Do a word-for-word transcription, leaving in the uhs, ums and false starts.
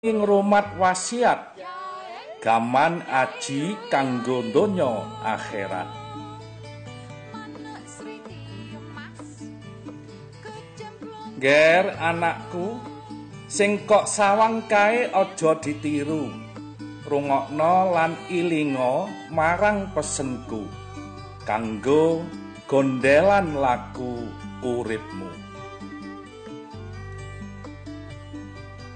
ing rumat wasiat gaman aji kanggo donya akhirat. Ger anakku, sing kok sawang kae aja ditiru. Rungokno lan ilinga marang pesenku kanggo gondelan laku uripmu.